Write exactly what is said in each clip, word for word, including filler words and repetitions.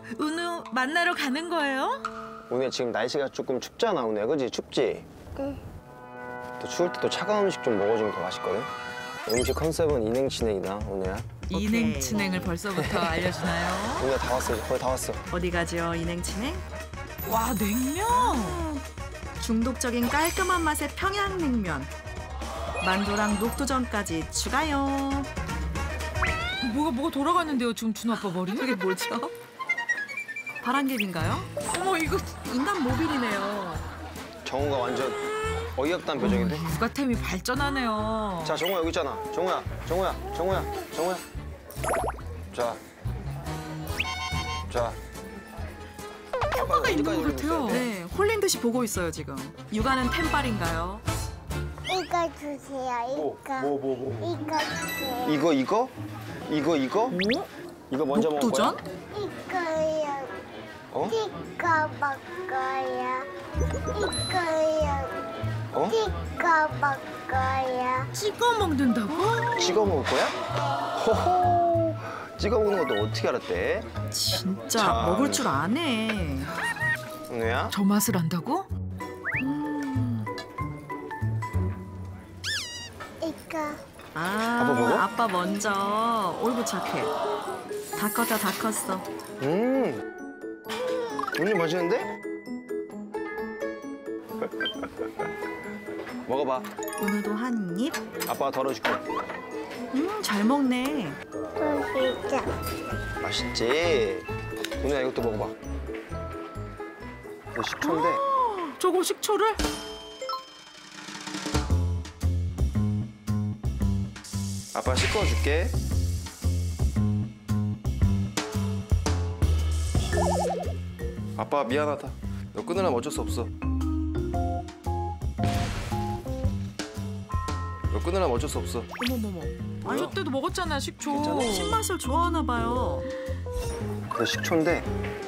은우 만나러 가는 거예요? 오늘 지금 날씨가 조금 춥잖아, 오늘. 그지? 춥지? 네. 또 추울 때 또 차가운 음식 좀 먹어주면 더 맛있거든? 음식 컨셉은 인행치냉이다, 오늘야. 인행치냉을 벌써부터 알려주나요? 오늘 다 왔어, 거의 다 왔어. 어디 가죠, 인행치냉? 와, 냉면! 중독적인 깔끔한 맛의 평양냉면. 만두랑 녹두전까지 추가요. 뭐가 뭐가 돌아갔는데요, 지금 준호 아빠 머리는? 이게 뭐죠? 바람개비인가요? 어머, 이거 인간 모빌이네요. 정우가 완전 어이없다는 표정인데? 육아템이 발전하네요. 자, 정우야 여기 있잖아. 정우야, 정우야, 정우야, 정우야. 자, 자. 효과가 있는 것 같아요. 네, 홀린 듯이 보고 있어요, 지금. 육아는 템빨인가요? 이거 주세요. 이거. 뭐, 뭐, 뭐? 이거 주세요. 이거, 이거? 이거, 이거? 오? 이거 먼저 먹을 거야? 녹두전? 이거요. 어? 이거 먹어요. 이거요. 어? 이거 먹어요. 찍어 먹는다고? 찍어 먹을 거야? 호호! 찍어 먹는 것도 어떻게 알았대? 진짜 참. 먹을 줄 아네. 은우야? 저 맛을 안다고? 음. 이거. 아, 아빠 먹어? 아빠 먼저. 올구 착해. 다 컸다, 다 컸어. 음. 은우 맛있는데? 먹어봐. 은우도 한 입. 아빠가 덜어줄게. 음, 잘 먹네. 또 진짜. 맛있지? 은우야 이것도 먹어봐. 이거 식초인데 저거 식초를? 아빠 씻어줄게. 아빠 미안하다. 너 끊으려면 어쩔 수 없어. 너 끊으려면 어쩔 수 없어. 어머머머. 아니, 저 때도 먹었잖아, 식초. 괜찮아? 신맛을 좋아하나 봐요. 이거 식초인데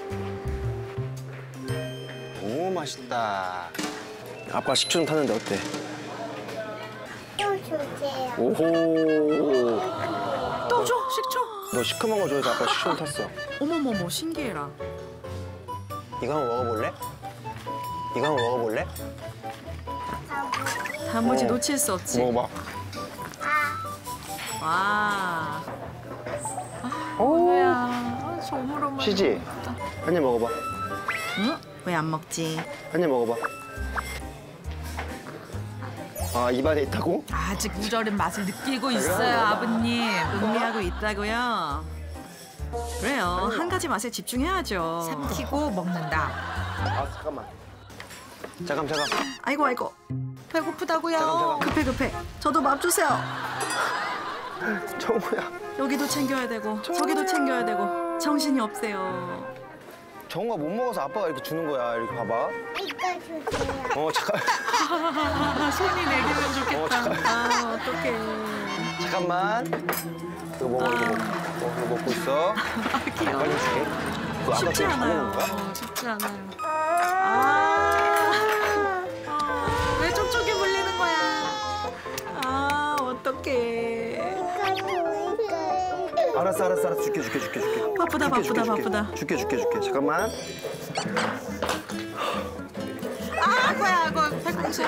너무 맛있다. 아빠 식초 좀 탔는데 어때? 또 주세요. 오호. 또 줘, 식초. 너 시큼한 거 좋아해서 아빠 식초 좀 탔어. 어머머머, 신기해라. 이거 한번 먹어볼래? 이거 한번 먹어볼래? 단무지 어. 놓칠 수 없지. 먹어봐. 와. 오. 아, 저 오물오물. 쉬지? 한 입 먹어봐. 응? 왜 안 먹지? 한 입 먹어봐. 아, 입안에 있다고? 아직 우절은 맛을 느끼고 있어요, 아버님. 음미하고 있다고요? 그래요. 한 가지 맛에 집중해야죠. 삼키고 먹는다. 아, 잠깐만. 잠깐, 잠깐. 아이고 아이고. 배고프다고요? 잠깐, 잠깐. 급해 급해. 저도 밥 주세요. 정우야. 여기도 챙겨야 되고 저기도 챙겨야 되고 정신이 없어요. 정우가 못 먹어서 아빠가 이렇게 주는 거야. 이렇게 봐봐. 이거 주세요. 어, 잠깐. 아, 손이 내리면 좋겠다. 어, 잠깐. 아 어떡해. 잠깐만. 이거 먹어, 이거 먹어. 어, 이거 먹고 있어. 아 귀여워. 빨리 줄게. 너 아까 쉽지 그거 다 먹은 않아요. 거야? 어, 쉽지 않아요. 아, 왜 쪽쪽이 물리는 거야? 아 어떡해. 이거 줘. 이거. 알았어, 알았어, 알았어. 줄게, 줄게, 줄게, 줄게. 바쁘다, 줄게, 줄게, 바쁘다, 줄게. 바쁘다. 줄게, 줄게, 줄게. 잠깐만. 아이고야, 아이고, 팔꿈치.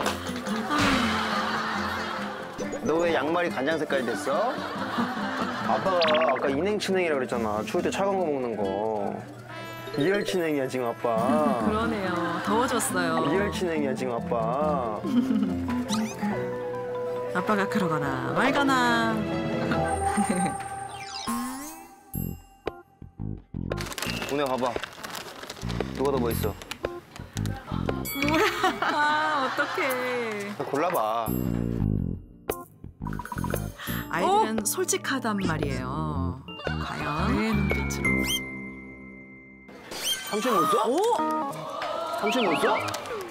너 왜 양말이 간장 색깔이 됐어? 아빠가 아까 인행치냉이라고 그랬잖아. 추울 때 차가운 거 먹는 거. 이열치냉이야, 지금 아빠. 그러네요. 더워졌어요. 이열치냉이야, 지금 아빠. 아빠가 그러거나 말거나. 오늘 봐봐. 누가 더 뭐 있어? 아 어떡해. 골라봐. 아이들은 솔직하단 말이에요. 과연? 왜 눈빛으로? 삼촌 못 써? 오! 삼촌 못 써?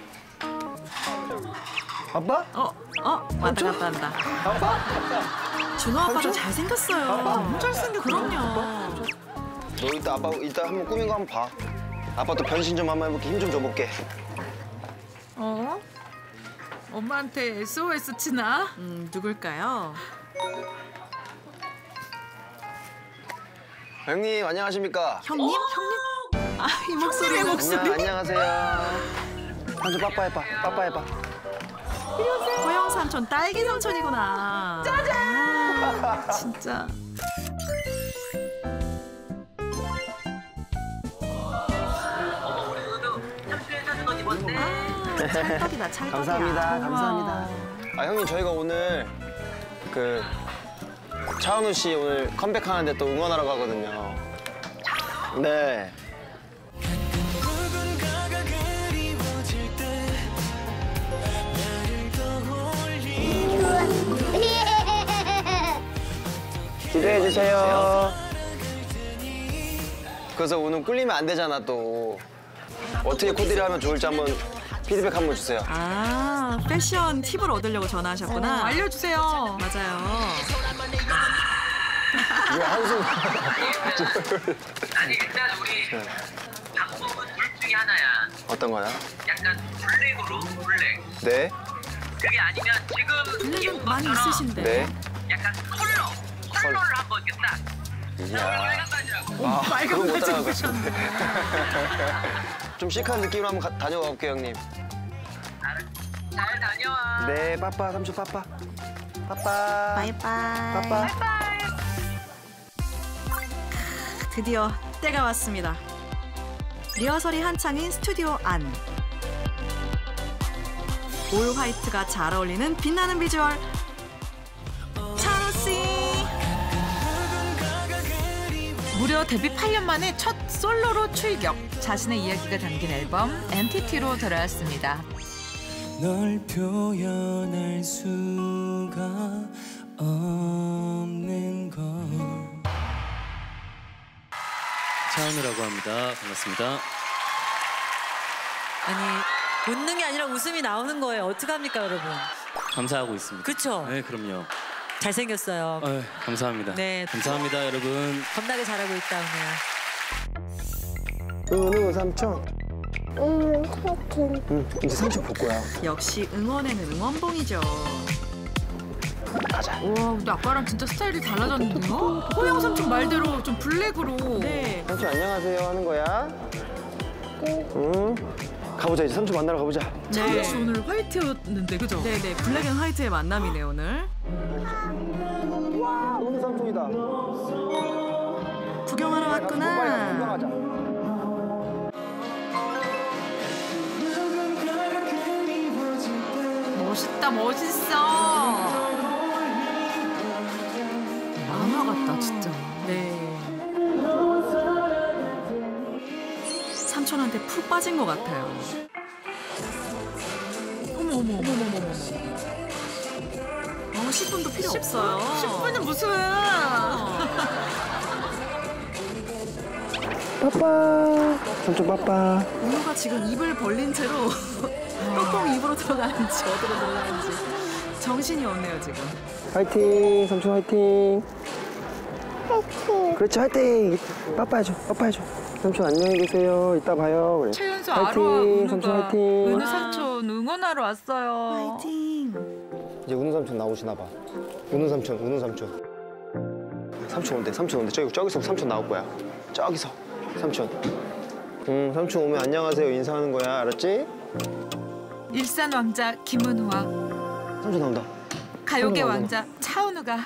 아빠? 어, 어, 왔다 갔다 한다. 아빠? 준호 아빠도 삼촌? 잘생겼어요. 너무 잘생겼 그럼요. 너 이따 아빠 이따 한번 꾸민 거 한번 봐. 아빠 또 변신 좀 한번 해볼게. 힘 좀 줘볼게. 어? 엄마한테 에스오에스 치나? 음, 누굴까요? 형님 안녕하십니까? 형님? 형님? 아, 이 목소리 목소리. 안녕, 안녕하세요. 삼촌 빠빠해봐, 빠빠해봐. 고영 삼촌, 딸기 삼촌이구나. 짜잔! 아, 진짜. 아, 찰떡이다, 찰떡이야. 감사합니다, 우와. 감사합니다. 아 형님 저희가 오늘 그 차은우 씨 오늘 컴백하는데 또 응원하러 가거든요. 네. 기대해 주세요. 그래서 오늘 꿀리면 안 되잖아 또. 어떻게 코디를 하면 좋을지 한번 피드백 한번 주세요. 아, 패션 팁을 얻으려고 어, 전화하셨구나. 알려주세요. 맞아요. 왜 한숨? 아니 일단 우리 방법은 둘 중에 하나야. 어떤 거야? 약간 블랙으로 블랙. 네. 그게 아니면 지금 블랙은 입은 많이 것처럼 있으신데. 네. 약간 컬러. 컬러를 한번 이렇게 딱. 이야. 빨간바지라고. 아, 빨간 그건 못 바지 따라갈 것 같은데. 좀 시크한 느낌으로 한번 가, 다녀가 볼게요, 형님. 잘 다녀와. 네, 빠빠, 삼촌 빠빠. 빠빠. 바이바이. 빠빠. 드디어 때가 왔습니다. 리허설이 한창인 스튜디오 안. 올 화이트가 잘 어울리는 빛나는 비주얼. 찬우 씨. 무려 데뷔 팔 년 만에 첫 솔로로 출격. 자신의 이야기가 담긴 앨범 엔티티로 돌아왔습니다. 널 표현할 수가 없는 걸. 차은우라고 합니다. 반갑습니다. 아니 웃는 게 아니라 웃음이 나오는 거예요. 어떡합니까 여러분? 감사하고 있습니다. 그쵸? 네, 그럼요. 잘생겼어요. 아유, 감사합니다. 네. 감사합니다, 여러분. 겁나게 잘하고 있다 오늘. 은우 삼촌. 응, 사진. 응, 이제 삼촌 볼 거야. 역시 응원에는 응원봉이죠. 가자. 와, 근데 아빠랑 진짜 스타일이 달라졌는데요? 호영 삼촌 말대로 좀 블랙으로. 네. 삼촌 안녕하세요 하는 거야. 응. 가보자, 이제 삼촌 만나러 가보자. 차은우 씨 오늘 화이트였는데, 그죠? 네네. 블랙 앤 화이트의 만남이네요, 오늘. 와, 은우 삼촌이다. 구경하러 빨리 왔구나. 구경하자. 멋있다, 멋있어. 만화 같다, 진짜. 네. 삼촌한테 푹 빠진 것 같아요. 어머, 어머, 어머, 어머, 어머. 어, 십 분도 필요 없어요. 십 분은 무슨. 빠빠. 삼촌 빠빠. 은우가 지금 입을 벌린 채로 똥똥 입으로 들어가는지 어디로 들어가는지 정신이 없네요, 지금. 화이팅, 삼촌 화이팅. 화이팅. 그렇지, 화이팅. 빠빠 해줘, 빠빠 해줘. 삼촌 안녕히 계세요. 이따 봐요. 그래. 최연수 화이팅, 아로하 삼촌 은우가 화이팅. 은우 삼촌 응원하러 왔어요. 파이팅. 이제 은우 삼촌 나오시나 봐. 은우 삼촌, 은우 삼촌. 삼촌 온대, 삼촌 온대. 저기, 저기서 삼촌 나올 거야. 저기서, 삼촌. 응, 삼촌 오면 안녕하세요 인사하는 거야, 알았지? 일산 왕자 김은우와 삼촌 나온다. 가요계 삼촌 왕자 차은우가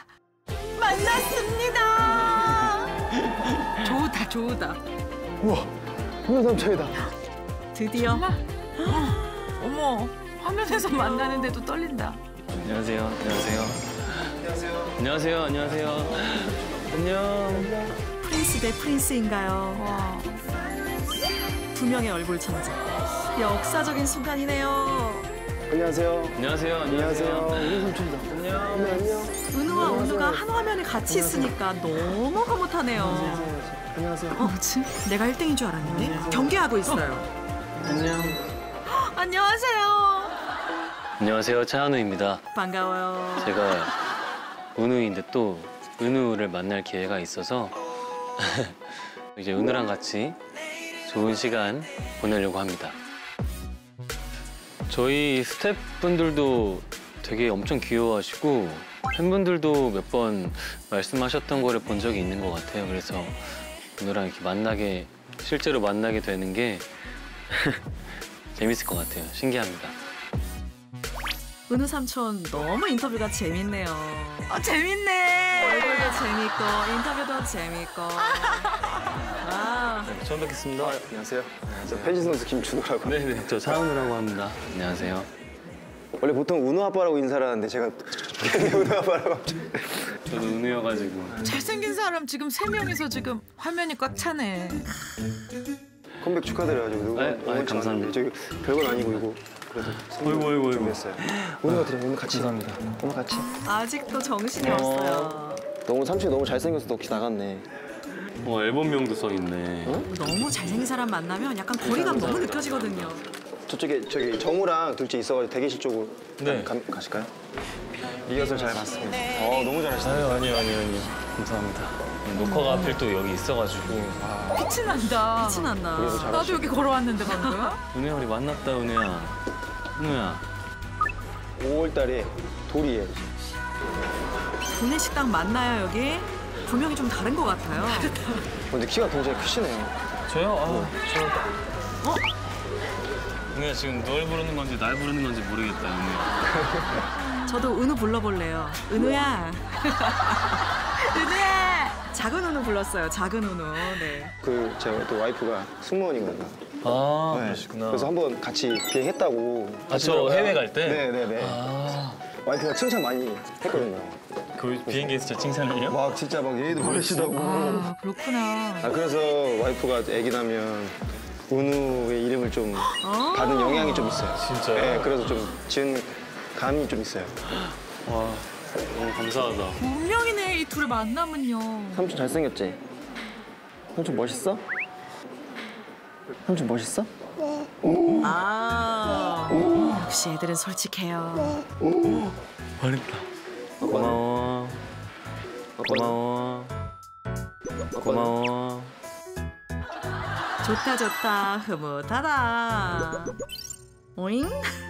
만났습니다. 좋다, 좋다. 우와, 은우 삼촌이다. 드디어. 정말? 어머, 화면에서 만나는데도 떨린다. 안녕하세요. 안녕하세요. 안녕하세요. 안녕하세요. 안녕. 프린스 대 프린스인가요? 와, 두 명의 얼굴 천재. 역사적인 순간이네요. 안녕하세요. 안녕하세요. 안녕하세요. 안녕하세요. 은우 삼촌이다. 안녕. 안녕, 안녕. 은우와 은우가 한 화면에 같이 있으니까 너무 흐뭇하네요. 안녕하세요. 어, 그치? 내가 일 등인 줄 알았는데 경기하고 있어요. 안녕. 안녕하세요. 안녕하세요. 차은우입니다. 반가워요. 제가 은우인데 또 은우를 만날 기회가 있어서 이제 은우랑 같이 좋은 시간 보내려고 합니다. 저희 스태프분들도 되게 엄청 귀여워하시고 팬분들도 몇 번 말씀하셨던 거를 본 적이 있는 것 같아요. 그래서 은우랑 이렇게 만나게 실제로 만나게 되는 게 재밌을 것 같아요. 신기합니다. 은우 삼촌 너무 인터뷰가 재밌네요. 어, 재밌네. 얼굴도 재밌고 인터뷰도 재밌고. 아, 처음 뵙겠습니다. 안녕하세요. 저 펜싱 선수 김준호라고. 네네. 저 차은우라고 합니다. 안녕하세요. 원래 보통 은우 아빠라고 인사를 하는데 제가 은우 아빠라고 갑자기. 저도 은우여가지고. 잘생긴 사람 지금 세 명이서 지금 화면이 꽉 차네. 컴백 축하드려가지고 누구 아, 아, 감사합니다. 저기 별건 아니고 이거 그래도 어이구, 어이구, 어이구. 준비했어요. 오늘 드려 오늘 같이. 감사합니다. 오늘 같이. 아직도 정신이 어. 없어요. 너무 삼촌이 너무 잘생겨서 혹시 나갔네. 어, 앨범명도 써있네. 너무 잘생긴 사람 만나면 약간 거리감 너무 느껴지거든요. 저쪽에 저기 정우랑 둘째 있어가지고 대기실 쪽으로 네. 가, 가실까요? 리허설 잘 봤습니다. 어 너무 잘하시네요. 아유, 아니요, 아니요, 아니요. 감사합니다. 녹화가 하필 또 여기 있어가지고. 빛이 난다. 빛이 난다. 그래도 잘- 나도 여기 걸어왔는데 방금. 은우야, 우리 만났다, 은우야. 은우야. 오월 달에 돌이에요. 동네 식당 맞나요 여기? 분명히 좀 다른 것 같아요. 근데 키가 굉장히 크시네요. 저요? 아, 저. 어? 은우야, 지금 널 부르는 건지 날 부르는 건지 모르겠다, 은우야. 저도 은우 불러볼래요. 은우야. 은우야. 작은 은우 불렀어요. 작은 은우. 네. 그 제가 또 와이프가 승무원이거든요. 아, 네. 그러시구나. 그래서 한번 같이 비행했다고. 아, 저 해외 갈 때? 네네네. 아, 와이프가 칭찬 많이 했거든요. 그 비행기에서 진짜 칭찬이에요? 막 진짜 막 얘도 모르시다고. 아 그렇구나. 아 그래서 와이프가 아기 나면 은우의 이름을 좀 아. 받은 영향이 좀 있어요. 진짜요? 네, 그래서 좀 지은 감이 좀 있어요. 와, 너무 감사하다. 운명이네 이 둘의 만남은요. 삼촌 잘생겼지? 삼촌 멋있어? 삼촌 멋있어? 아. 역시 애들은 솔직해요. 잘했다. 고마워. 고마워. 고마워. 좋다 좋다 흐뭇하다. 오잉?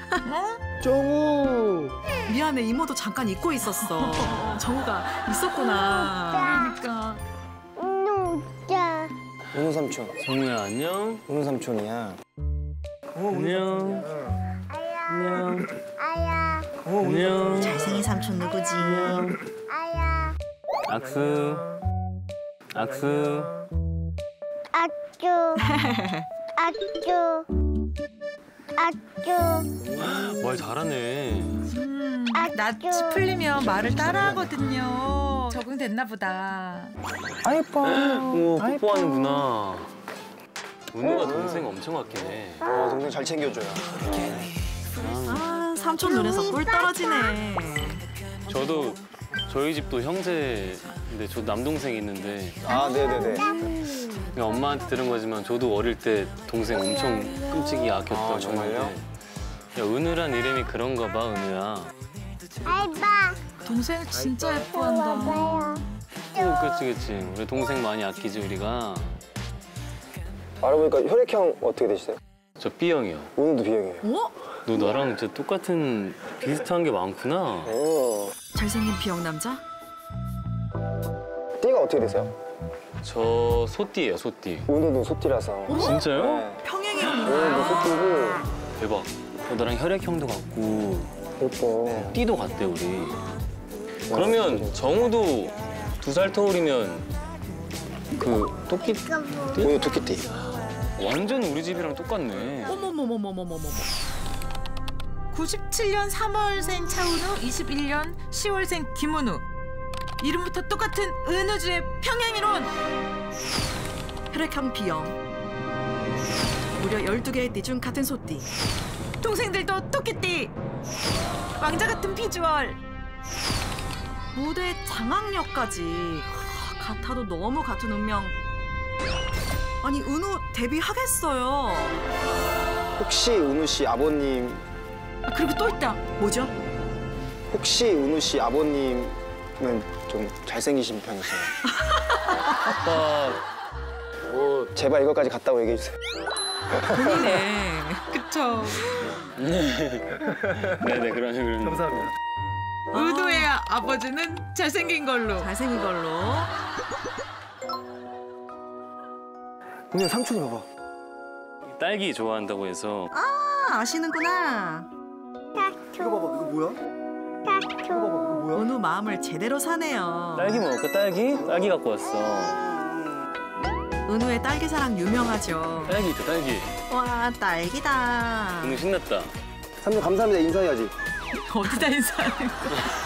정우! 미안해 이모도 잠깐 잊고 있었어. 정우가 있었구나. 그러니까. 누자 은우 삼촌. 정우야, 안녕. 은우 삼촌이야. 안녕. 안녕. 아야 안녕. 잘생긴 삼촌 누구지? 아야 악수. 악수. 아쭈 아쭈 아쭈 말 잘하네. 음, 아, 낯이 좀. 풀리면 말을 따라하거든요. 적응됐나 보다. 우와, 뽀뽀하는구나. 은우가 동생 엄청 아끼네. 어, 동생 잘 챙겨줘요. 아 삼촌 눈에서 꿀 떨어지네. 저도 저희 집도 형제인데 저 남동생이 있는데 아, 네네네. 그냥 엄마한테 들은 거지만 저도 어릴 때 동생 엄청 끔찍이 아꼈던 아, 정말요? 건데. 야, 은우란 이름이 그런가 봐, 은우야. 알바 동생 진짜 예뻐한다. 봐봐요 어, 그치, 그치. 우리 동생 많이 아끼지, 우리가. 알아보니까 혈액형 어떻게 되시세요? 저 B형이요. 은우도 B형이에요. 어? 너 나랑 진짜 똑같은 비슷한 게 많구나. 오. 잘생긴 비형 남자? 띠가 어떻게 되세요? 저 소띠예요, 소띠. 은우도 소띠라서. 진짜요? 네. 평행이론인가요? 은우도 소띠고. 대박. 어, 나랑 혈액형도 같고 예뻐. 띠도 같대, 우리. 그러면 정우도 두 살 터울이면 그 토끼 은우 토끼띠. 완전 우리 집이랑 똑같네. 어머머머머머머머. 구십칠 년 삼월생 차은우, 이십일 년 시월생 김은우. 이름부터 똑같은 은우주의 평행이론. 혈액형 B형. 무려 열두 개의 띠 중 같은 소띠. 동생들도 토끼띠. 왕자 같은 비주얼. 무대 장악력까지 하, 같아도 너무 같은 운명. 아니 은우 데뷔하겠어요. 혹시 은우 씨 아버님, 아, 그리고 또 있다. 뭐죠? 혹시 은우 씨 아버님은 좀 잘생기신 편이세요? 아빠 어, 제발 이것까지 갔다고 얘기해 주세요. 본인네. 그쵸. 네네, 그런 식으로. 감사합니다. 은우의 아버지는 잘생긴 걸로. 잘생긴 걸로. 은우야 삼촌이 봐봐. 딸기 좋아한다고 해서. 아, 아시는구나. 이거 봐봐, 이거 뭐야? 타투. 이거 뭐야? 은우 마음을 제대로 사네요. 딸기 먹을까? 딸기? 딸기 갖고 왔어. 은우의 딸기 사랑 유명하죠. 딸기 있다, 딸기. 와, 딸기다. 은우 신났다. 삼촌 감사합니다 인사해야지. 어디다 인사하는 거야?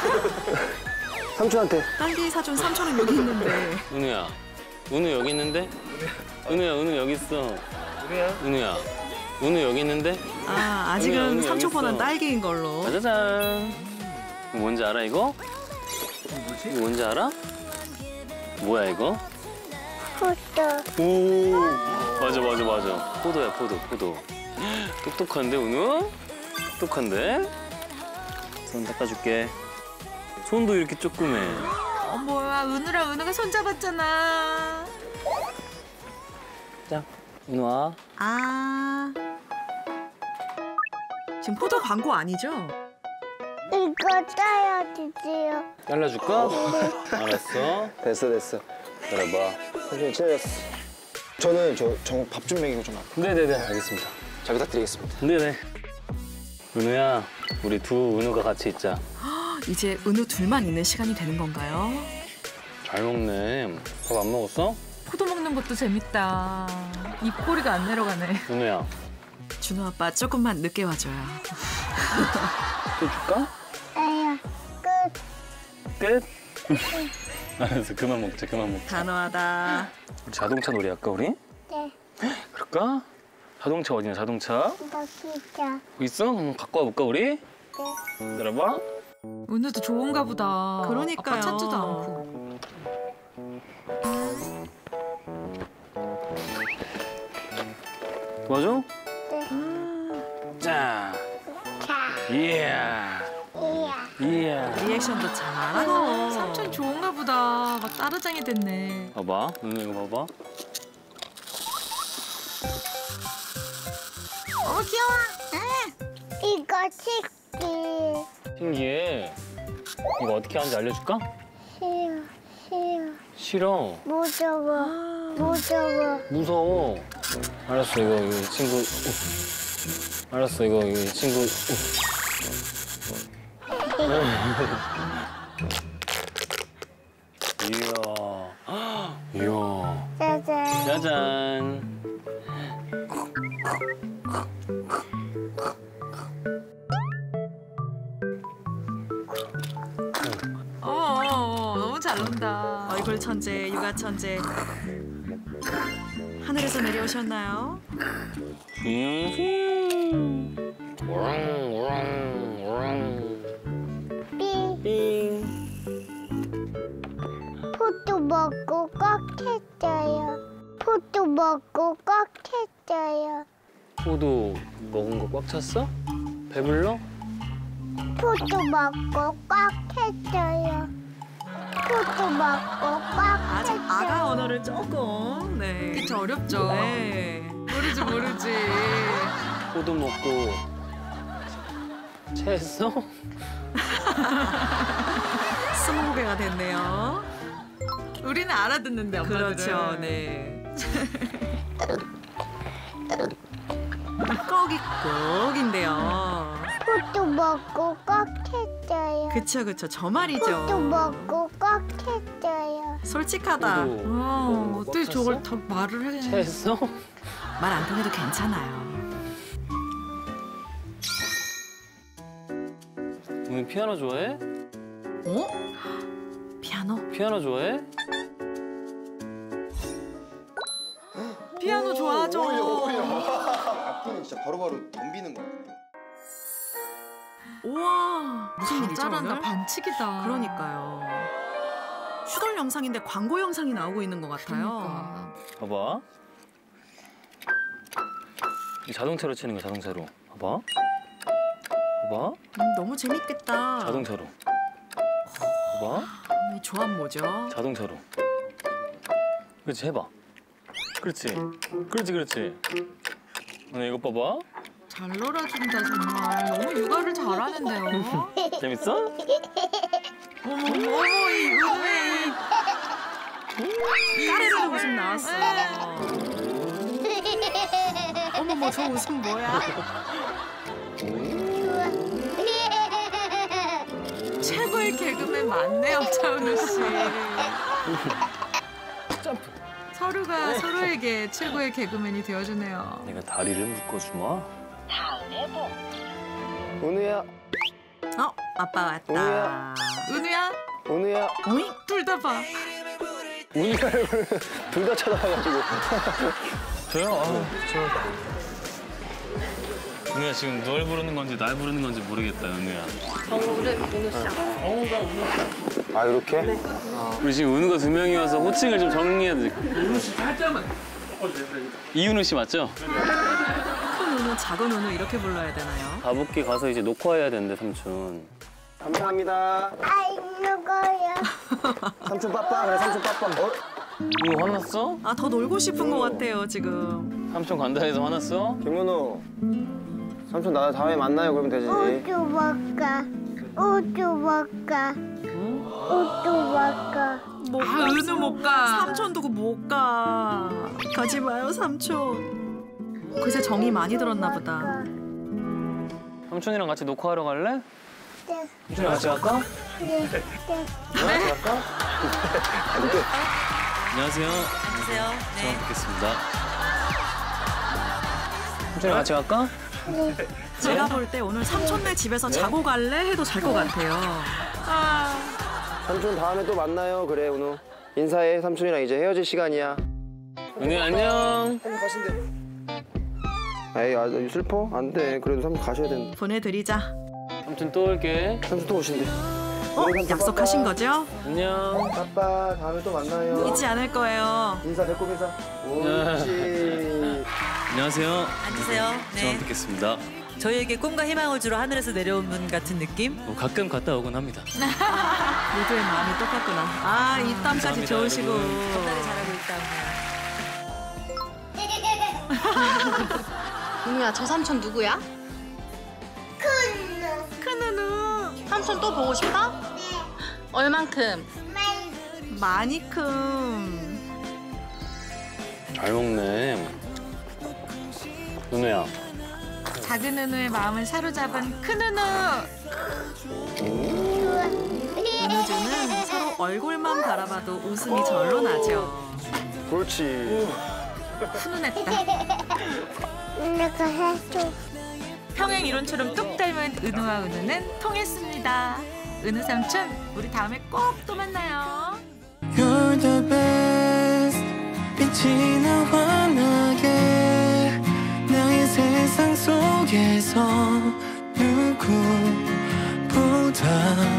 삼촌한테. 딸기 사준 삼촌은 여기 있는데. 은우야. 은우 여기 있는데? 은우야, 은우 여기 있어. 은우야? 은우야. 은우 여기 있는데? 아, 은우야, 아직은 은우 여기 삼촌보단 있어. 딸기인 걸로. 짜자잔. 이거 뭔지 알아, 이거? 뭐지? 이거 뭔지 알아? 뭐야, 이거? 포도. 오. 맞아, 맞아, 맞아. 포도야, 포도, 포도. 똑똑한데, 은우? 똑똑한데? 손 닦아줄게. 손도 이렇게 조그매. 어, 뭐야, 은우랑 은우가 손잡았잖아. 자, 은우아. 아. 지금 포도 광고 아니죠? 이거 따야 주세요. 잘라줄까? 알았어. 됐어 됐어. 기다려봐. 삼촌이 친해졌어. 저는 저밥 좀 먹이고 좀 할게요. 네네네, 알겠습니다. 잘 부탁드리겠습니다. 네네. 은우야, 우리 두 은우가 같이 있자. 이제 은우 둘만 있는 시간이 되는 건가요? 잘 먹네. 밥 안 먹었어? 포도 먹는 것도 재밌다. 입꼬리가 안 내려가네. 은우야, 준호 아빠 조금만 늦게 와줘요. 또 줄까? 아야. 끝. 끝? 알았어, 그만 먹자, 그만 먹자. 단호하다. 우리 자동차 놀이 할까, 우리? 네. 그럴까? 자동차 어디냐, 자동차? 나 진짜. 여기 있어? 한번 갖고 와볼까, 우리? 네. 기다려봐. 은우도 좋은가 보다. 그러니까요. 아빠 찾지도 않고. 도와줘? 네. 자, 자. 이야, 이야. 이야. 리액션도 잘하고. 삼촌 좋은가 보다. 막 따르장이 됐네. 봐봐, 은우 이거 봐봐. 어, 귀여워. 이거 치기. 신기해. 이거 어떻게 하는지 알려줄까? 싫어. 싫어. 싫어. 무서워. 무서워. 무서워. 알았어, 이거, 이 친구. 알았어, 이거, 이 친구. 이야. 이야. 짜잔. 짜잔. 어, 어, 어, 너무 잘 논다. 얼굴 천재, 육아 천재. 하늘에서 내려오셨나요? 음. 오랑, 오랑, 오랑. 삐. 삥. 포도 먹고 꽉 했어요. 포도 먹고 꽉 했어요. 포도 먹은 거 꽉 찼어? 배불러? 포도 먹고 꽉 했어요. 포도 먹고 꽉 아직 했어요. 아가 언어를 조금. 네. 그쵸, 어렵죠. 네. 모르지, 모르지. 포도 먹고 체했어? 스무고개가 됐네요. 우리는 알아듣는데, 엄마들은. 그렇죠, 네. 꺽이 꺽인데요. 포도 먹고 꽉 했어요. 그쵸, 그쵸. 저 말이죠. 포도 먹고 꽉 했어요. 솔직하다. 포도 와, 먹은 거 어떻게 꽉 저걸 찼어? 다 말을 해. 체했어? 말 안 통해도 괜찮아요. 오늘 피아노 좋아해? 어? 피아노? 피아노 좋아해? 피아노 좋아하죠. 악기는 진짜 바로바로 덤비는 거 같아요. 우와. 무슨 일이죠, 잘한다, 오늘? 반칙이다. 그러니까요. 슈돌 영상인데 광고 영상이 나오고 있는 것 같아요. 그러니까. 봐봐. 이 자동차로 치는 거, 자동차로. 봐봐. 봐봐. 음, 너무 재밌겠다. 자동차로. 봐봐. 이 조합 뭐죠? 자동차로. 그렇지, 해봐. 그렇지. 그렇지, 그렇지. 오늘 이거 봐봐. 잘 놀아준다, 정말. 너무 육아를 잘하는데요. 재밌어? 어머, 어머, 이 은우의 까르르 웃음 나왔어. 어머 저 웃음 뭐야? 최고의 개그맨 맞네요, 차은우 씨. 점프. 서로가 서로에게 최고의 개그맨이 되어주네요. 내가 다리를 묶어주마. 은우야, 어 아빠 왔다. 은우야. 은우야, 은우야. 오잉? 둘 다 봐. 은우야를 둘 다 쳐다봐가지고. 저요? 아, 저. 은우야 지금 널 부르는 건지 날 부르는 건지 모르겠다, 은우야. 아, 이렇게? 우리 지금 은우가 두 명이어서 호칭을 좀 정리해야 돼. 은우 씨 살짝만. 이은우 씨 맞죠? 큰 은우, 작은 은우 이렇게 불러야 되나요? 가복기 가서 이제 녹화해야 되는데 삼촌. 감사합니다. 아이 누구야? 삼촌 빠빠. 그래, 삼촌 빠빠. 어? 은우 화났어? 아 더 놀고 싶은 것 같아요 지금. 삼촌 간다 해서 화났어? 김은우. 삼촌 나 다음에 만나요. 그러면 되지. 우주 먹까? 우주 먹까? 우주 먹까? 못 아, 은우 못 가. 삼촌 두고 못 가. 가지 마요 삼촌. 글쎄 정이 많이 들었나 보다. 삼촌이랑 같이 녹화하러 갈래? 네. 삼촌이랑 같이 갈까? 네. 네. 같이 갈까? 안녕하세요. 앉으세요. 처음 네. 뵙겠습니다. 삼촌이랑 같이 갈까? 제가 볼 때 오늘 삼촌네 집에서 자고 갈래 해도 잘 것 같아요. 아, 삼촌 다음에 또 만나요. 그래, 은우. 인사해. 삼촌이랑 이제 헤어질 시간이야. 은우 안녕. 삼촌 가신대. 에이, 아, 슬퍼? 안 돼. 그래도 삼촌 가셔야 된다. 보내드리자. 삼촌 또 올게. 삼촌 또 오신대. 어? 약속하신 거죠? 안녕. 빠빠, 다음에 또 만나요. 잊지 않을 거예요. 인사, 배꼽 인사. 옳지. 안녕하세요. 앉으세요. 처음 네. 뵙겠습니다. 저희에게 꿈과 희망을 주러 하늘에서 내려온 분 같은 느낌? 뭐 가끔 갔다 오곤 합니다. 모두의 마음이 똑같구나. 아, 이 땀까지 감사합니다, 좋으시고. 여러분. 겁나게 잘하고 있다. 은우야, 저 삼촌 누구야? 큰 은우. 삼촌 또 보고 싶어? 얼만큼? 많이 큼. 잘 먹네. 은우야. 작은 은우의 마음을 사로잡은 큰 은우. 은우주는 서로 얼굴만 바라봐도 웃음이 절로 나죠. 그렇지. 훈훈했다. 내가 해줘. 평행 이론처럼 뚝 닮은 은우와 은우는 통했습니다. 은우 삼촌, 우리 다음에 꼭 또 만나요. You're the best. 빛이 나 환하게 나의 세상 속에서 누구보다